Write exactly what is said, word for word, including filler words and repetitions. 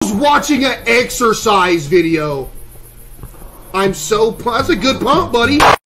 was watching an exercise video. I'm so... That's a good pump, buddy.